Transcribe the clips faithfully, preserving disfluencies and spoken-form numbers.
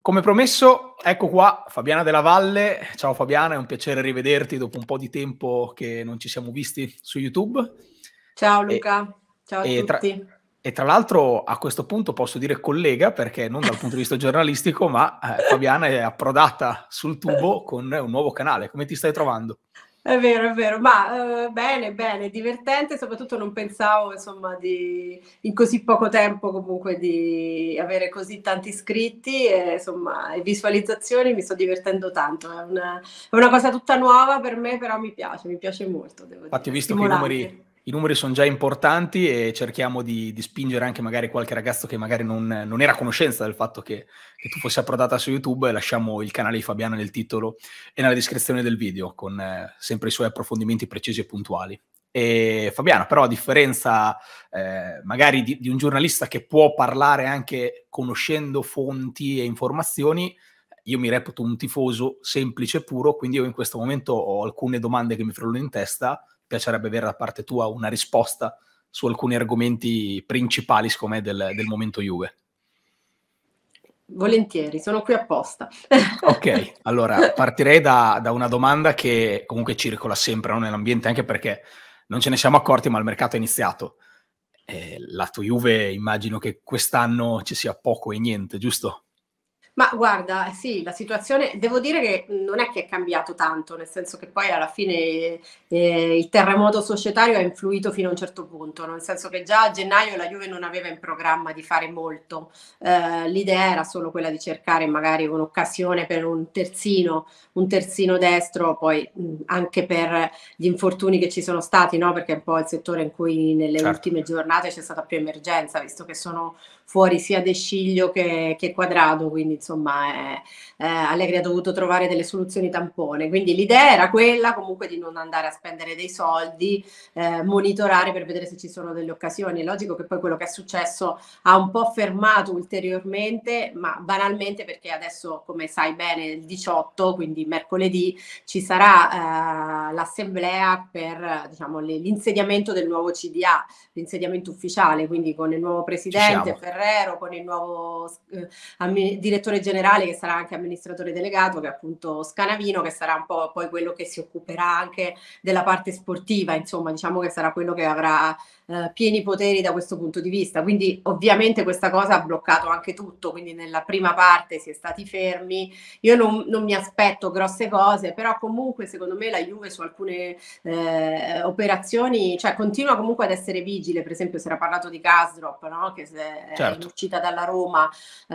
Come promesso, ecco qua Fabiana Della Valle. Ciao Fabiana, è un piacere rivederti dopo un po' di tempo che non ci siamo visti su YouTube. Ciao E, Luca, ciao a e tra, tutti. e tra l'altro a questo punto posso dire collega, perché non dal punto di vista giornalistico, ma eh, Fabiana è approdata sul tubo con un nuovo canale. Come ti stai trovando? È vero, è vero, ma eh, bene, bene, divertente, soprattutto non pensavo, insomma, di in così poco tempo comunque di avere così tanti iscritti e, insomma, e visualizzazioni, mi sto divertendo tanto, è una, è una cosa tutta nuova per me, però mi piace, mi piace molto, devo Infatti ho dire, visto che i stimolante. numeri, i numeri sono già importanti e cerchiamo di, di spingere anche magari qualche ragazzo che magari non, non era a conoscenza del fatto che, che tu fossi approdata su YouTube, e lasciamo il canale di Fabiana nel titolo e nella descrizione del video con eh, sempre i suoi approfondimenti precisi e puntuali. E Fabiana, però, a differenza eh, magari di, di un giornalista che può parlare anche conoscendo fonti e informazioni, io mi reputo un tifoso semplice e puro, quindi io in questo momento ho alcune domande che mi frullano in testa. Mi piacerebbe avere da parte tua una risposta su alcuni argomenti principali, secondo me, del, del momento Juve. Volentieri, sono qui apposta. Ok, allora partirei da, da una domanda che comunque circola sempre, no, nell'ambiente, anche perché non ce ne siamo accorti, ma il mercato è iniziato. Eh, la tua Juve immagino che quest'anno ci sia poco e niente, giusto? Ma guarda, sì, la situazione devo dire che non è che è cambiato tanto, nel senso che poi alla fine eh, il terremoto societario ha influito fino a un certo punto, nel senso che già a gennaio la Juve non aveva in programma di fare molto. Eh, l'idea era solo quella di cercare magari un'occasione per un terzino, un terzino destro, poi mh, anche per gli infortuni che ci sono stati, no? Perché è un po' il settore in cui nelle Certo. ultime giornate c'è stata più emergenza, visto che sono fuori sia De Sciglio che, che Quadrado, quindi insomma è, eh, Allegri ha dovuto trovare delle soluzioni tampone, quindi l'idea era quella comunque di non andare a spendere dei soldi, eh, monitorare per vedere se ci sono delle occasioni. È logico che poi quello che è successo ha un po' fermato ulteriormente, ma banalmente perché adesso, come sai bene, il diciotto, quindi mercoledì, ci sarà eh, l'assemblea per diciamo, l'insediamento del nuovo C D A, l'insediamento ufficiale, quindi con il nuovo presidente Ferrero, con il nuovo eh, direttore generale che sarà anche amministratore delegato, che è appunto Scanavino, che sarà un po' poi quello che si occuperà anche della parte sportiva, insomma diciamo che sarà quello che avrà eh, pieni poteri da questo punto di vista. Quindi ovviamente questa cosa ha bloccato anche tutto, quindi nella prima parte si è stati fermi. Io non, non mi aspetto grosse cose, però comunque secondo me la Juve su alcune eh, operazioni, cioè continua comunque ad essere vigile. Per esempio si era parlato di Karsdorp, no? Che è Certo. in uscita dalla Roma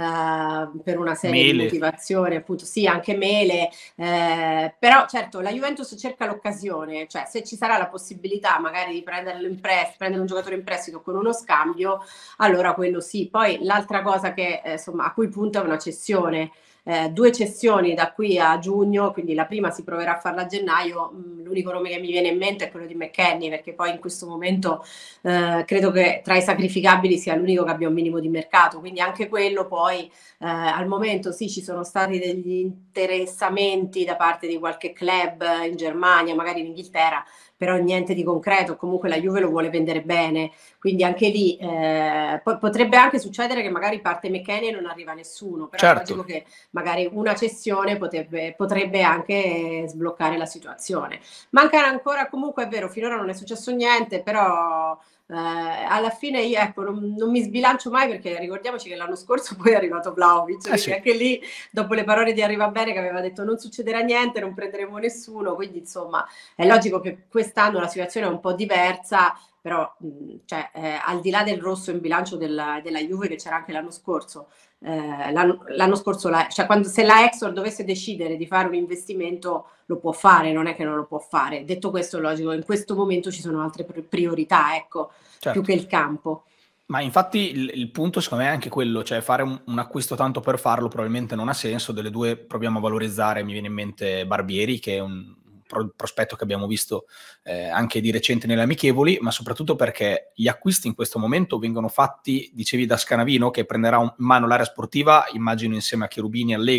eh, per una serie Mele. di motivazioni, appunto sì, anche Mele, eh, però certo la Juventus cerca l'occasione, cioè se ci sarà la possibilità magari di prenderlo in prestito, prendere un giocatore in prestito con uno scambio, allora quello sì. Poi l'altra cosa che eh, insomma a cui punta è una cessione. Eh, due cessioni da qui a giugno, quindi la prima si proverà a farla a gennaio. Mh, l'unico nome che mi viene in mente è quello di McKennie, perché poi in questo momento eh, credo che tra i sacrificabili sia l'unico che abbia un minimo di mercato, quindi anche quello poi eh, al momento sì, ci sono stati degli interessamenti da parte di qualche club in Germania, magari in Inghilterra, però niente di concreto. Comunque la Juve lo vuole vendere bene, quindi anche lì eh, po- potrebbe anche succedere che magari parte McKennie e non arriva nessuno, però Certo. è logico che magari una cessione potrebbe, potrebbe anche sbloccare la situazione. Mancano ancora, comunque è vero, finora non è successo niente, però eh, alla fine io ecco, non, non mi sbilancio mai, perché ricordiamoci che l'anno scorso poi è arrivato Vlahovic, Eh quindi sì. anche lì dopo le parole di Arrivabene che aveva detto non succederà niente, non prenderemo nessuno, quindi insomma è logico che quest'anno la situazione è un po' diversa, però mh, cioè, eh, al di là del rosso in bilancio della, della Juve che c'era anche l'anno scorso, eh, l'anno, l'anno scorso la, cioè quando, se la Exor dovesse decidere di fare un investimento lo può fare, non è che non lo può fare. Detto questo, logico, in questo momento ci sono altre priorità, ecco, Certo. più che il campo. Ma infatti il, il punto secondo me è anche quello, cioè fare un, un acquisto tanto per farlo probabilmente non ha senso. Delle due proviamo a valorizzare, mi viene in mente Barbieri, che è un pro, prospetto che abbiamo visto eh, anche di recente nelle amichevoli, ma soprattutto perché gli acquisti in questo momento vengono fatti, dicevi, da Scanavino, che prenderà in mano l'area sportiva, immagino insieme a Cherubini e Allegri.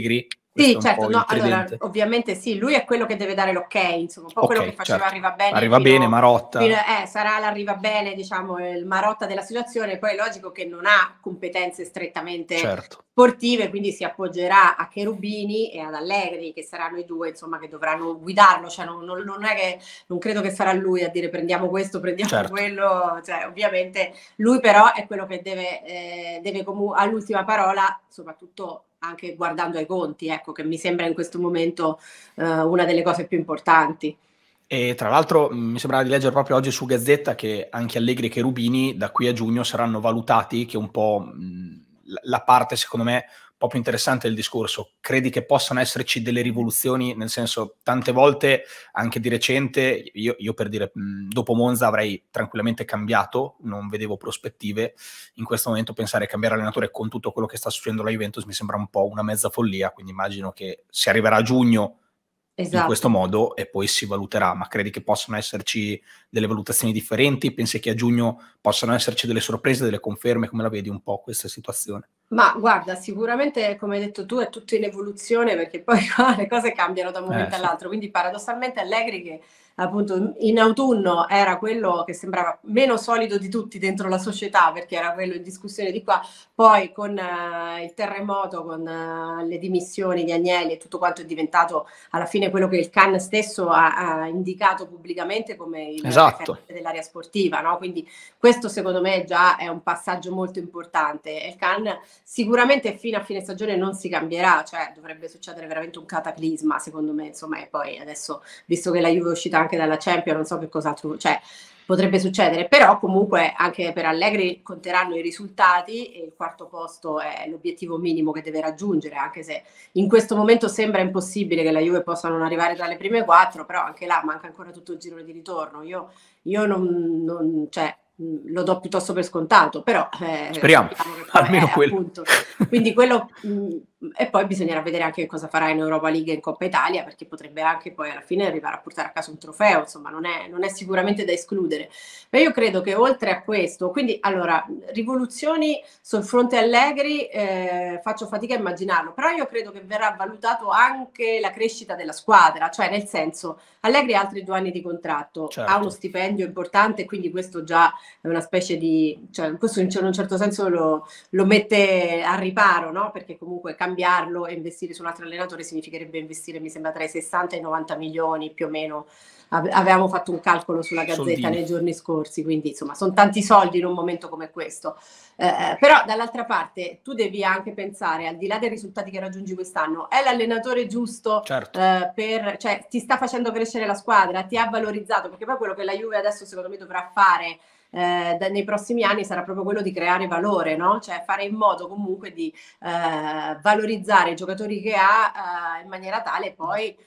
Questo Sì, è un certo, po' il no, allora, tridente. ovviamente sì, lui è quello che deve dare l'ok, insomma, un po' quello che Okay, faceva certo. Arriva Bene Arriva Bene, fino fino Marotta. eh, sarà l'Arriva Bene, diciamo, il Marotta della situazione, poi è logico che non ha competenze strettamente Certo. sportive, quindi si appoggerà a Cherubini e ad Allegri, che saranno i due, insomma, che dovranno guidarlo, cioè non non non è che non credo che sarà lui a dire: "Prendiamo questo, prendiamo Certo. quello", cioè ovviamente lui però è quello che deve ehm, deve comu ha l'ultima parola, soprattutto anche guardando ai conti, ecco, che mi sembra in questo momento, uhm, una delle cose più importanti. E tra l'altro, mhmm, mi sembrava di leggere proprio oggi su Gazzetta che anche Allegri e Cherubini da qui a giugno saranno valutati, che è un po', mhmm, l la parte secondo me un po' più interessante del discorso. Credi che possano esserci delle rivoluzioni? Nel senso, tante volte, anche di recente, io io per dire, mhmm, dopo Monza avrei tranquillamente cambiato, non vedevo prospettive. In questo momento pensare a cambiare allenatore con tutto quello che sta succedendo alla Juventus mi sembra un po' una mezza follia, quindi immagino che si arriverà a giugno in questo Esatto. modo e poi si valuterà. Ma credi che possano esserci delle valutazioni differenti? Pensi che a giugno possano esserci delle sorprese, delle conferme? Come la vedi un po' questa situazione? Ma guarda, sicuramente come hai detto tu è tutto in evoluzione perché poi qua le cose cambiano da un Eh momento sì. all'altro, quindi paradossalmente Allegri che appunto in autunno era quello che sembrava meno solido di tutti dentro la società, perché era quello in discussione di qua, poi con uh, il terremoto, con uh, le dimissioni di Agnelli e tutto quanto è diventato alla fine quello che il Can stesso ha, ha indicato pubblicamente come il Esatto. referente dell'area sportiva, no? Quindi questo secondo me già è un passaggio molto importante. Il Can sicuramente fino a fine stagione non si cambierà, cioè dovrebbe succedere veramente un cataclisma secondo me, insomma, e poi adesso visto che la Juve è uscita anche dalla Champions, non so che cos'altro, cioè potrebbe succedere, però comunque anche per Allegri conteranno i risultati e il quarto posto è l'obiettivo minimo che deve raggiungere, anche se in questo momento sembra impossibile che la Juve possa non arrivare tra le prime quattro, però anche là manca ancora tutto il giro di ritorno. Io, io non, non cioè, lo do piuttosto per scontato, però eh, Speriamo, sappiamo che poi almeno è quello. appunto quindi quello mh, e poi bisognerà vedere anche cosa farà in Europa League e in Coppa Italia, perché potrebbe anche poi alla fine arrivare a portare a casa un trofeo, insomma, non è, non è sicuramente da escludere. Ma io credo che oltre a questo, quindi allora, rivoluzioni sul fronte Allegri, eh, faccio fatica a immaginarlo, però io credo che verrà valutato anche la crescita della squadra, cioè nel senso, Allegri ha altri due anni di contratto, ha uno Certo. stipendio importante, quindi questo già è una specie di, cioè questo in un certo senso lo, lo mette a riparo, no? Perché comunque cambiarlo e investire su un altro allenatore significherebbe investire, mi sembra, tra i sessanta e i novanta milioni più o meno. Ave- avevamo fatto un calcolo sulla Gazzetta Soldini. nei giorni scorsi, quindi insomma sono tanti soldi in un momento come questo. Eh, però dall'altra parte tu devi anche pensare, al di là dei risultati che raggiungi quest'anno, è l'allenatore giusto Certo. eh, per, cioè ti sta facendo crescere la squadra, ti ha valorizzato, perché poi quello che la Juve adesso secondo me dovrà fare eh, da, nei prossimi anni sarà proprio quello di creare valore, no? Cioè fare in modo comunque di eh, valorizzare i giocatori che ha eh, in maniera tale poi eh,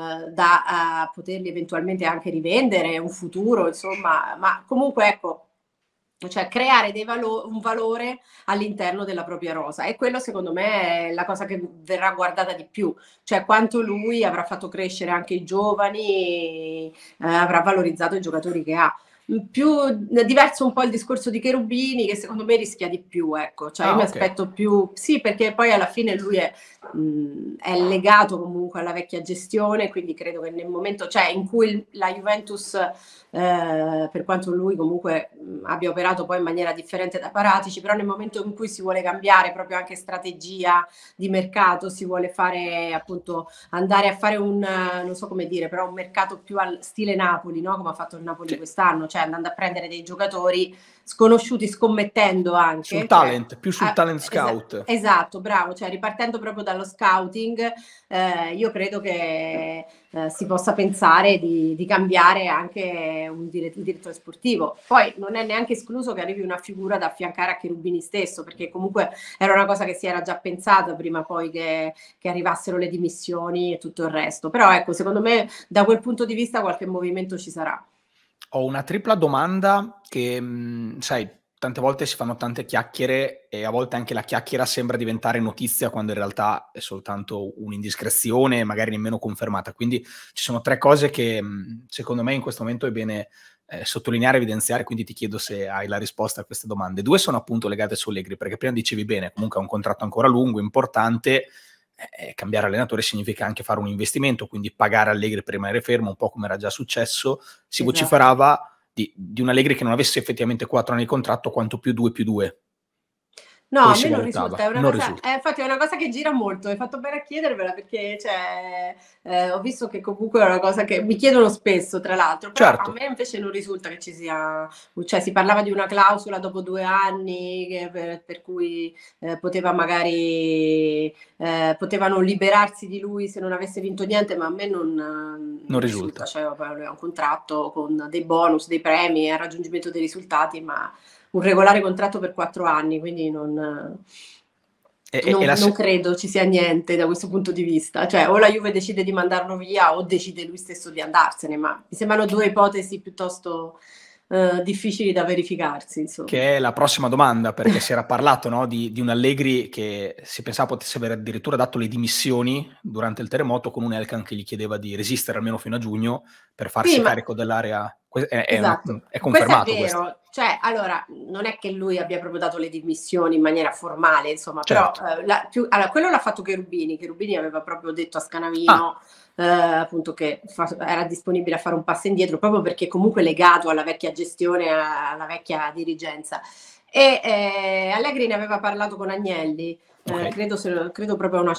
da uh, poterli eventualmente anche rivendere, un futuro, insomma, ma comunque ecco, cioè creare dei valo- un valore all'interno della propria rosa e quello secondo me è la cosa che verrà guardata di più, cioè quanto lui avrà fatto crescere anche i giovani, eh, avrà valorizzato i giocatori che ha. Più diverso un po' il discorso di Cherubini che secondo me rischia di più, ecco, cioè io Ah, mi okay. aspetto più, sì, perché poi alla fine lui è, mh, è legato comunque alla vecchia gestione, quindi credo che nel momento, cioè in cui la Juventus eh, per quanto lui comunque mh, abbia operato poi in maniera differente da Paratici, però nel momento in cui si vuole cambiare proprio anche strategia di mercato, si vuole fare appunto andare a fare un, non so come dire, però un mercato più al stile Napoli, no? Come ha fatto il Napoli Sì. quest'anno, cioè andando a prendere dei giocatori sconosciuti, scommettendo Sul anche, cioè talent, più sul ah, talent esa- scout. esatto, bravo, cioè ripartendo proprio dallo scouting, eh, io credo che eh, si possa pensare di, di cambiare anche un dire- il direttore sportivo. Poi non è neanche escluso che arrivi una figura da affiancare a Cherubini stesso, perché comunque era una cosa che si era già pensata prima poi che, che arrivassero le dimissioni e tutto il resto. Però ecco, secondo me da quel punto di vista qualche movimento ci sarà. Ho una tripla domanda che, mhmm, sai, tante volte si fanno tante chiacchiere e a volte anche la chiacchiera sembra diventare notizia quando in realtà è soltanto un'indiscrezione, magari nemmeno confermata. Quindi ci sono tre cose che, mhmm, secondo me in questo momento è bene, ehm, sottolineare, evidenziare, quindi ti chiedo se hai la risposta a queste domande. due sono appunto legate su Allegri, perché prima dicevi bene, comunque ha un contratto ancora lungo, importante, eh, cambiare allenatore significa anche fare un investimento, quindi pagare Allegri per rimanere fermo, un po' come era già successo. Si Esatto. vociferava di, di un Allegri che non avesse effettivamente quattro anni di contratto, quanto più due più due. No, Poi a si me non valutava, risulta, è una non cosa risulta. eh, infatti è una cosa che gira molto, hai fatto bene a chiedermela perché, cioè, ehm, ho visto che comunque è una cosa che mi chiedono spesso tra l'altro, però a Certo. me invece non risulta che ci sia cioè si parlava di una clausola dopo due anni che per per cui, ehm, poteva magari ehm, potevano liberarsi di lui se non avesse vinto niente, ma a me non Non non risulta. risulta. Cioè, vabbè, lui ha un contratto con dei bonus, dei premi al raggiungimento dei risultati, ma un regolare contratto per quattro anni, quindi non E e e non la non se credo ci sia niente da questo punto di vista. Cioè, o la Juve decide di mandarlo via o decide lui stesso di andarsene, ma mi sembrano due ipotesi piuttosto, uhm, difficili da verificarsi, insomma. Che è la prossima domanda, perché si era parlato, no, di di un Allegri che si pensava potesse aver addirittura dato le dimissioni durante il terremoto, con un Elkann che gli chiedeva di resistere almeno fino a giugno per Sì, farsi ma carico dell'area. Que è è una mhmm, esatto. è Questo è confermato questo. vero. Cioè, allora, non è che lui abbia proprio dato le dimissioni in maniera formale, insomma, però, Certo. ehm, la più allora quello l'ha fatto Cherubini. Cherubini aveva proprio detto a Ah. Scanavino, ehm, appunto che fa era disponibile a fare un passo indietro, proprio perché comunque è legato alla vecchia gestione, a alla vecchia dirigenza. E, ehm, Allegri ne aveva parlato con Agnelli, ehm, Okay. credo se credo proprio a una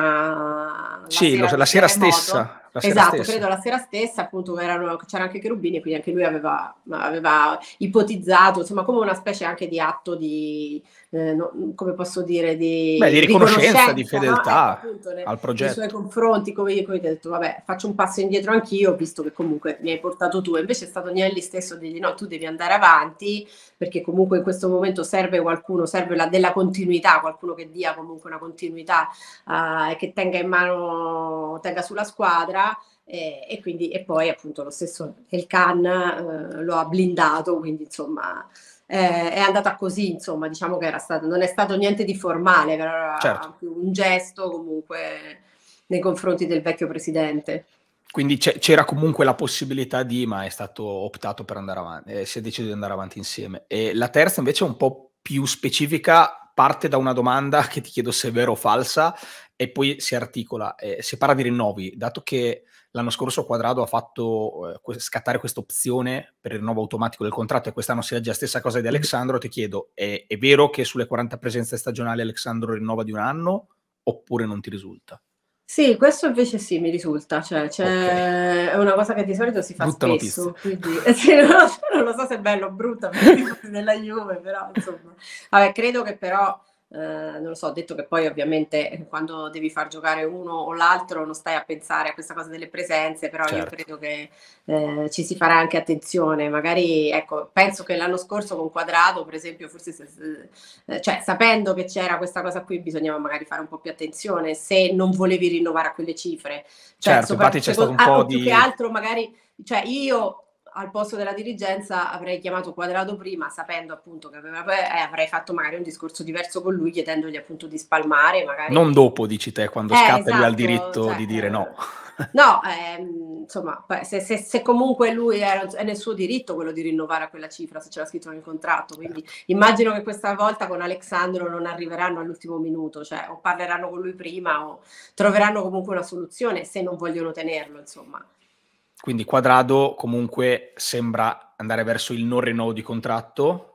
cena la Sì, lo sera s la del sera terremoto. stessa, la sera Esatto, stessa. credo la sera stessa, appunto erano c'era anche Cherubini, quindi anche lui aveva aveva ipotizzato, insomma, come una specie anche di atto di ehm, no come posso dire, Beh, di di riconoscenza, di riconoscenza, no, ecco, fedeltà appunto ne al nei suoi progetto. confronti, come come ti ho detto: "Vabbè, faccio un passo indietro anch'io, visto che comunque mi hai portato tu". E invece è stato Agnelli stesso a dirgli: "No, tu devi andare avanti, perché comunque in questo momento serve qualcuno, serve la della continuità, qualcuno che dia comunque una continuità, uhm, e che tenga in mano tenga sulla squadra". E e quindi e poi appunto lo stesso Elkann, uhm, lo ha blindato, quindi insomma, ehm, è andata così, insomma, diciamo che era stato non è stato niente di formale, Certo. era più un gesto comunque nei confronti del vecchio presidente. Quindi c'è c'era comunque la possibilità di ma è stato optato per andare avan ehm, si è deciso di andare avanti insieme. E la terza invece è un po' più specifica, parte da una domanda che ti chiedo se è vera o falsa e poi si articola. Ehm, si parla di rinnovi, dato che l'anno scorso Quadrado ha fatto, ehm, que scattare questa opzione per il rinnovo automatico del contratto e quest'anno si legge la stessa cosa di Mh-mh. Alexandro, ti chiedo: è è vero che sulle quaranta presenze stagionali Alexandro rinnova di un anno oppure non ti risulta? Sì, questo invece sì, mi risulta, cioè Okay. c'è è una cosa che di solito si fa Brutta notizia. spesso, quindi eh sì, no, non lo so se è bello o brutta per i tifosi della Juve, però insomma. Vabbè, credo che però, ehm, non lo so, detto che poi ovviamente, eh, quando devi far giocare uno o l'altro non stai a pensare a questa cosa delle presenze, però io Certo. credo che, ehm, ci si farà anche attenzione. Magari, ecco, penso che l'anno scorso con Quadrado, per esempio, forse se s ehm, cioè sapendo che c'era questa cosa qui bisognava magari fare un po' più attenzione se non volevi rinnovare a quelle cifre. Cioè Certo, sopra infatti c'è stato seco un ah, po' o più che di altro magari cioè io al posto della dirigenza avrei chiamato Quadrado prima, sapendo appunto che aveva e avrei fatto magari un discorso diverso con lui, chiedendogli appunto di spalmare, magari non dopo dici te, quando eh, scatta e lui ha il esatto, diritto cioè, di dire no. ehm no, ehm, insomma, poi se se se comunque lui era è nel suo diritto quello di rinnovare a quella cifra, se c'era scritto nel contratto, quindi Certo. immagino che questa volta con Alexandro non arriveranno all'ultimo minuto, cioè o parleranno con lui prima o troveranno comunque una soluzione se non vogliono tenerlo, insomma. Quindi Quadrado comunque sembra andare verso il non rinnovo di contratto.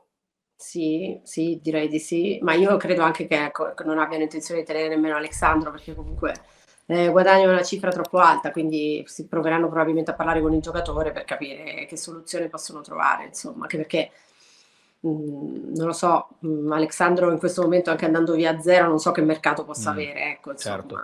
Sì, sì, direi di sì, ma io credo anche che, ecco, che non abbiano intenzione di tenere nemmeno Alexandro, perché comunque, ehm, guadagnano una cifra troppo alta, quindi si proveranno probabilmente a parlare con il giocatore per capire che soluzione possono trovare, insomma, anche perché, mhmm, non lo so, mhmm, Alexandro in questo momento anche andando via a zero non so che mercato possa Mh, avere, ecco, insomma. certo.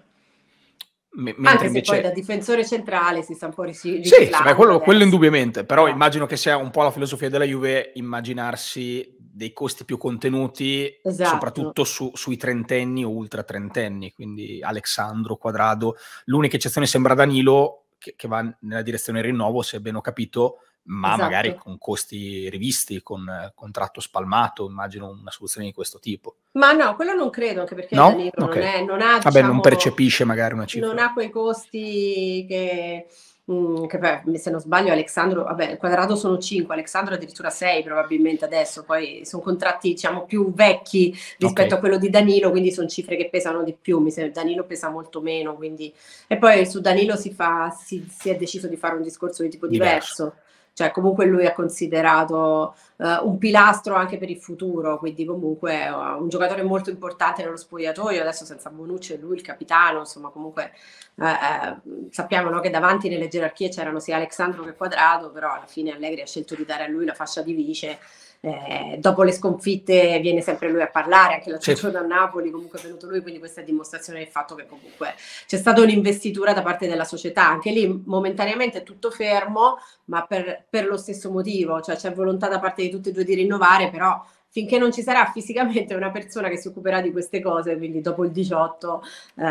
Me mentre Anche se poi da invece difensore centrale si sta un po' risi sì, sì, beh riciclando quello quello adesso. indubbiamente, però Eh, immagino che sia un po' la filosofia della Juve immaginarsi dei costi più contenuti, esatto. soprattutto su sui trentenni o ultra trentenni, quindi Alexandro, Quadrado. L'unica eccezione sembra Danilo, che che va nella direzione del rinnovo, se ben ho capito, ma magari Esatto. con costi rivisti, con contratto spalmato, immagino una soluzione di questo tipo. Ma no, quello non credo, anche perché No? Danilo non Okay. è non ha Vabbè, non diciamo percepisce magari una non cifra ha quei costi che mhmm, che poi se non sbaglio Alexandro vabbè Quadrado sono cinque, Alexandro addirittura sei probabilmente adesso, poi son contratti diciamo più vecchi rispetto Okay. a quello di Danilo, quindi son cifre che pesano di più, mi se Danilo pesa molto meno, quindi e poi su Danilo si fa si si è deciso di fare un discorso di tipo Diverso. diverso. Cioè comunque lui è considerato, uhm, un pilastro anche per il futuro, quindi comunque uh, un giocatore molto importante nello spogliatoio, adesso senza Bonucci è lui il capitano, insomma comunque eh, eh, sappiamo no, che davanti nelle gerarchie c'erano sia Alexandro che Quadrado, però alla fine Allegri ha scelto di dare a lui la fascia di vice. Eh, dopo le sconfitte viene sempre lui a parlare, anche l'altro Sì. giorno a Napoli comunque è venuto lui, quindi questa è dimostrazione del fatto che comunque c'è stata un'investitura da parte della società, anche lì momentaneamente è tutto fermo, ma per, per lo stesso motivo, cioè c'è volontà da parte di tutti e due di rinnovare, però finché non ci sarà fisicamente una persona che si occuperà di queste cose, quindi dopo il diciotto, eh,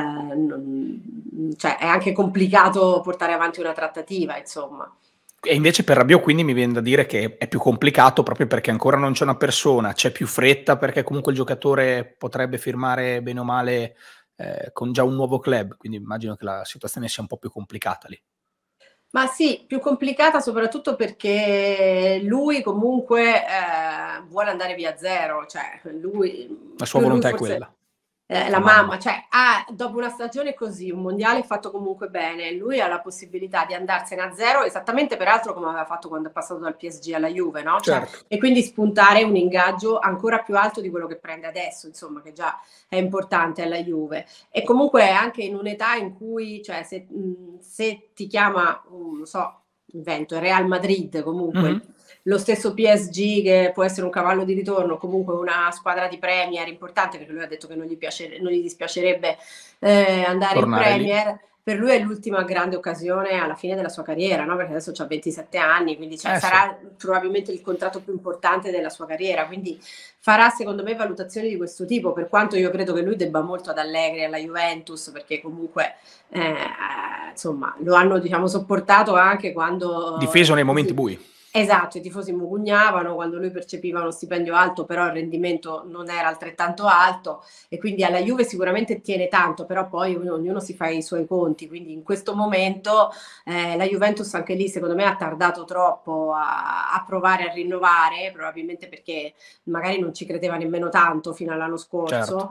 non, cioè è anche complicato portare avanti una trattativa, insomma. E invece per Rabiot quindi mi vien da dire che è più complicato proprio perché ancora non c'è una persona, c'è più fretta perché comunque il giocatore potrebbe firmare bene o male, ehm, con già un nuovo club, quindi immagino che la situazione sia un po' più complicata lì. Ma sì, più complicata soprattutto perché lui comunque, ehm, vuole andare via zero, cioè lui La sua più lui volontà è forse quella, ehm, la la mamma. mamma, cioè ha dopo una stagione così, un mondiale fatto comunque bene, lui ha la possibilità di andarsene a zero, esattamente peraltro come aveva fatto quando è passato dal P S G alla Juve, no, cioè Certo. e quindi spuntare un ingaggio ancora più alto di quello che prende adesso, insomma, che già è importante alla Juve. E comunque anche in un'età in cui, cioè se, mhmm, se ti chiama, mhmm, non so, invento, il Real Madrid Mh-mh. comunque, lo stesso P S G che può essere un cavallo di ritorno, comunque una squadra di Premier importante, perché lui ha detto che non gli, piace, non gli dispiacerebbe eh, andare in Tornare lì. Premier. Per lui è l'ultima grande occasione alla fine della sua carriera, no? Perché adesso ha ventisette anni, quindi cioè, Eh sì. sarà probabilmente il contratto più importante della sua carriera, quindi farà secondo me valutazioni di questo tipo, per quanto io credo che lui debba molto ad Allegri, alla Juventus, perché comunque eh, insomma lo hanno diciamo sopportato anche quando Difeso i nei momenti tifosi bui. esatto, i tifosi mugugnavano, quando lui percepiva uno stipendio alto, però il rendimento non era altrettanto alto e quindi alla Juve sicuramente tiene tanto, però poi ognuno, ognuno si fa i suoi conti, quindi in questo momento eh, la Juventus anche lì secondo me ha tardato troppo a, a provare a rinnovare, probabilmente perché magari non ci credeva nemmeno tanto fino all'anno Certo. scorso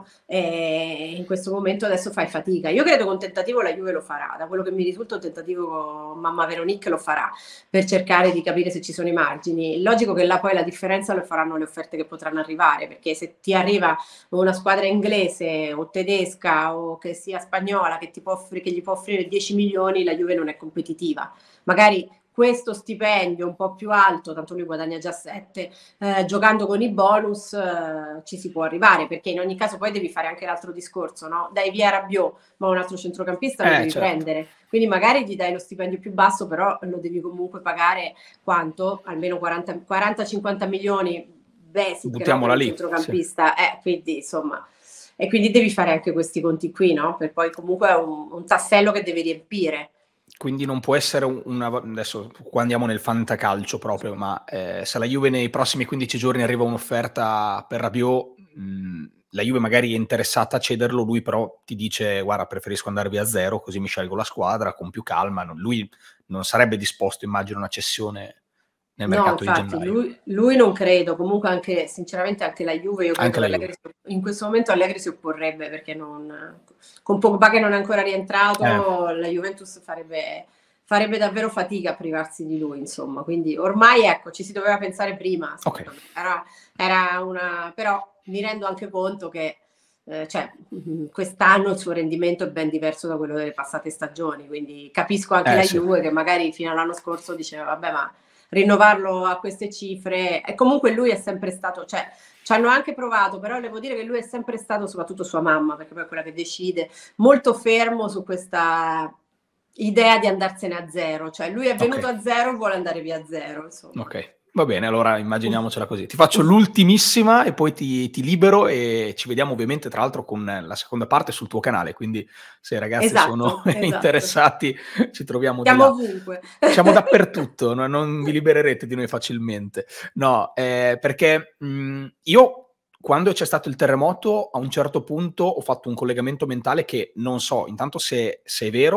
e in questo momento adesso fai fatica. Io credo che un tentativo la Juve lo farà, da quello che mi risulta un tentativo mamma Veronique lo farà per cercare di capire se ci sono i margini. Logico che là poi la differenza lo faranno le offerte che potranno arrivare, perché se ti arriva una squadra inglese o tedesca o che sia spagnola che, ti può offrire, che gli può offrire dieci milioni, la Juve non è competitiva. Magari questo stipendio un po' più alto, tanto lui guadagna già sette, eh, giocando con i bonus eh, ci si può arrivare, perché in ogni caso poi devi fare anche l'altro discorso, no? Dai via Rabiot, ma un altro centrocampista lo Eh devi certo. prendere. Quindi magari gli dai lo stipendio più basso, però lo devi comunque pagare quanto? Almeno quaranta cinquanta milioni basic, no? Per Buttiamola un lì, sì. centrocampista. Eh, quindi insomma... E quindi devi fare anche questi conti qui, no? Per poi comunque è un, un tassello che devi riempire. Quindi non può essere un una adesso qua andiamo nel fantacalcio proprio, ma, ehm, se la Juve nei prossimi quindici giorni arriva un'offerta per Rabiot, mhmm, la Juve magari è interessata a cederlo, lui però ti dice: "Guarda, preferisco andare via a zero, così mi scelgo la squadra con più calma." Non lui non sarebbe disposto, immagino, a una cessione nel No, mercato di infatti gennaio. lui, lui non credo, comunque anche sinceramente anche la Juve, io credo Anche che la Juve. Allegri si- in questo momento Allegri si opporrebbe perché non, con Pogba che non è ancora Eh, rientrato, la Juventus farebbe, farebbe davvero fatica a privarsi di lui, insomma, quindi ormai ecco, ci si doveva pensare prima, okay. secondo me, era, era una, però mi rendo anche conto che eh, cioè, mm, quest'anno il suo rendimento è ben diverso da quello delle passate stagioni, quindi capisco anche Eh la sì. Juve che magari fino all'anno scorso diceva vabbè ma rinnovarlo a queste cifre e comunque lui è sempre stato, cioè ci hanno anche provato, però devo dire che lui è sempre stato, soprattutto sua mamma, perché poi è quella che decide, molto fermo su questa idea di andarsene a zero, cioè lui è venuto Okay. a zero e vuole andare via a zero, insomma. Okay, va bene, allora immaginiamocela così. Ti faccio l'ultimissima e poi ti ti libero e ci vediamo ovviamente tra l'altro con la seconda parte sul tuo canale, quindi se i ragazzi sono Esatto, esatto. interessati ci troviamo di Siamo là. ovunque. Siamo dappertutto, no non vi libererete di noi facilmente. No, ehm, perché, mhmm, io quando c'è stato il terremoto a un certo punto ho fatto un collegamento mentale che non so intanto se se è vero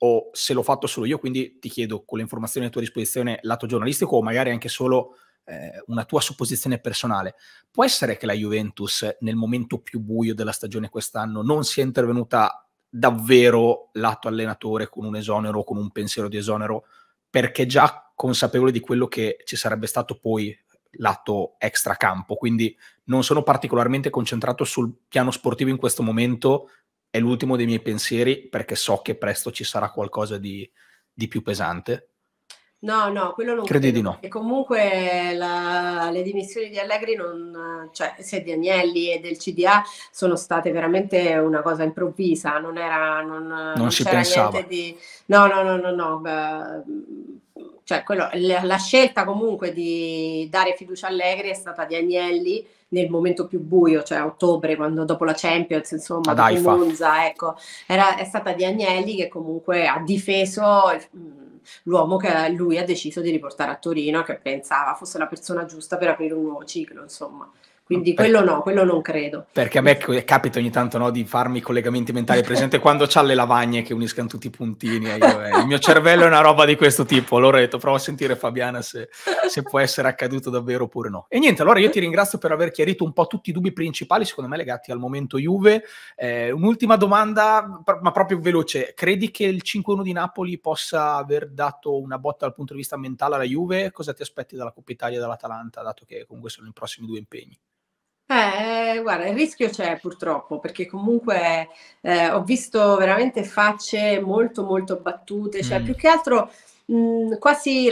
o se l'ho fatto solo io, quindi ti chiedo, con le informazioni a tua disposizione, lato giornalistico o magari anche solo eh, una tua supposizione personale, può essere che la Juventus nel momento più buio della stagione quest'anno non sia intervenuta davvero lato allenatore con un esonero o con un pensiero di esonero, perché già consapevole di quello che ci sarebbe stato poi lato extracampo, quindi non sono particolarmente concentrato sul piano sportivo in questo momento, è l'ultimo dei miei pensieri perché so che presto ci sarà qualcosa di, di più pesante. No, no, quello non Credi credo, di no? perché comunque la, le dimissioni di Allegri, non, cioè sia di Agnelli e del C D A, sono state veramente una cosa improvvisa, non era, non, Non non si c'era pensava. niente di... No, no, no, no, no, beh, cioè quello, la, la scelta comunque di dare fiducia a Allegri è stata di Agnelli nel momento più buio, cioè a ottobre, quando dopo la Champions, insomma, Ad dopo Haifa. Monza, ecco, era, è stata di Agnelli che comunque ha difeso l'uomo che lui ha deciso di riportare a Torino, che pensava fosse la persona giusta per aprire un nuovo ciclo, insomma. Quindi Per, quello no, quello non credo. Perché a me capita ogni tanto, no, di farmi collegamenti mentali, presente quando c'ha le lavagne che uniscano tutti i puntini, e io, eh, il mio cervello è una roba di questo tipo. Allora ho detto, provo a sentire Fabiana se, se può essere accaduto davvero oppure no. E niente, allora io ti ringrazio per aver chiarito un po' tutti i dubbi principali, secondo me legati al momento Juve. Eh, un'ultima domanda, ma proprio veloce: credi che il cinque uno di Napoli possa aver dato una botta dal punto di vista mentale alla Juve? Cosa ti aspetti dalla Coppa Italia e dall'Atalanta, dato che comunque sono i prossimi due impegni? Eh, guarda, il rischio c'è purtroppo, perché comunque eh, ho visto veramente facce molto molto battute, cioè Mm. più che altro mh, quasi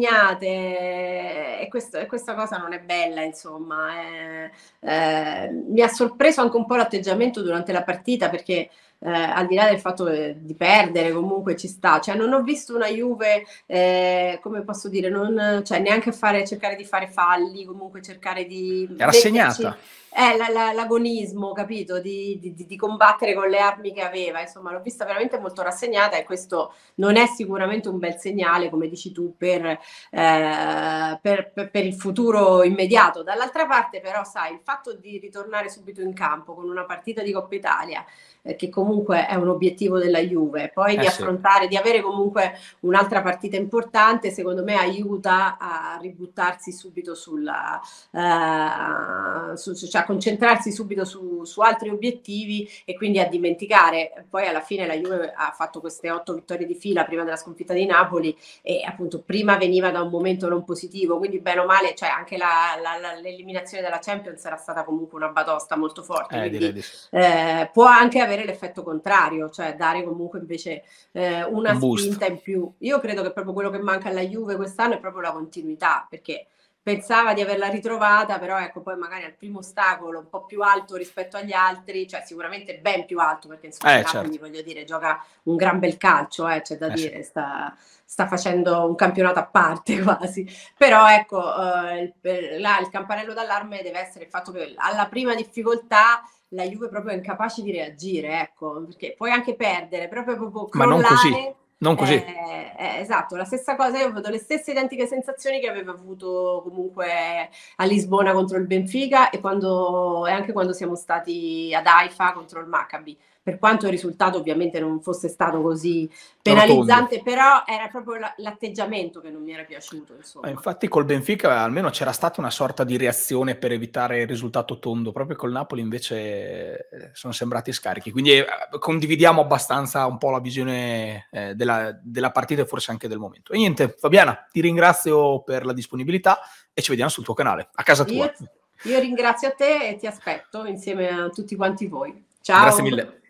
rassegnate, e, questo, e questa cosa non è bella, insomma. Eh, eh, mi ha sorpreso anche un po' l'atteggiamento durante la partita, perché eh, al di là del fatto di perdere, comunque ci sta, cioè non ho visto una Juve, eh, come posso dire, non, cioè, neanche fare, cercare di fare falli, comunque cercare di È metterci rassegnata. eh, la, la, l'agonismo, capito? Di, di, di combattere con le armi che aveva, insomma, l'ho vista veramente molto rassegnata, e questo non è sicuramente un bel segnale, come dici tu, per, eh, per, per, per il futuro immediato. Dall'altra parte, però, sai, il fatto di ritornare subito in campo con una partita di Coppa Italia, eh, che comunque è un obiettivo della Juve, poi Eh di sì. affrontare, di avere comunque un'altra partita importante, secondo me aiuta a ributtarsi subito sulla, eh, su, cioè a concentrarsi subito su, su altri obiettivi, e quindi a dimenticare. Poi alla fine la Juve ha fatto queste otto vittorie di fila prima della sconfitta di Napoli, e appunto prima veniva da un momento non positivo, quindi bene o male, cioè anche la, la, la, l'eliminazione della Champions era stata comunque una batosta molto forte, Eh, direi quindi di sì. eh, può anche avere l'effetto contrario, cioè dare comunque invece eh, una Un boost. spinta in più. Io credo che proprio quello che manca alla Juve quest'anno è proprio la continuità, perché pensava di averla ritrovata, però ecco, poi magari al primo ostacolo un po' più alto rispetto agli altri, cioè sicuramente ben più alto, perché insomma Eh, il Napoli, certo. voglio dire, gioca un gran bel calcio, eh, c'è da Eh, sì. dire, sta, sta facendo un campionato a parte quasi. Però ecco, eh, il, là, il campanello d'allarme deve essere il fatto che alla prima difficoltà la Juve proprio è incapace di reagire, ecco, perché puoi anche perdere, proprio proprio Ma non così. crollare. Non così. Eh, eh, esatto, la stessa cosa, io ho avuto le stesse identiche sensazioni che avevo avuto comunque a Lisbona contro il Benfica, e, quando, e anche quando siamo stati ad Haifa contro il Maccabi, per quanto il risultato ovviamente non fosse stato così Rotondo. penalizzante, però era proprio la, l'atteggiamento che non mi era piaciuto, Eh, insomma. infatti col Benfica almeno c'era stata una sorta di reazione per evitare il risultato tondo, proprio col Napoli invece eh, sono sembrati scarichi, quindi eh, condividiamo abbastanza un po' la visione eh, della, della partita e forse anche del momento. E niente, Fabiana, ti ringrazio per la disponibilità e ci vediamo sul tuo canale, a casa tua. Io, io ringrazio a te e ti aspetto insieme a tutti quanti voi. Grazie Ciao! mille.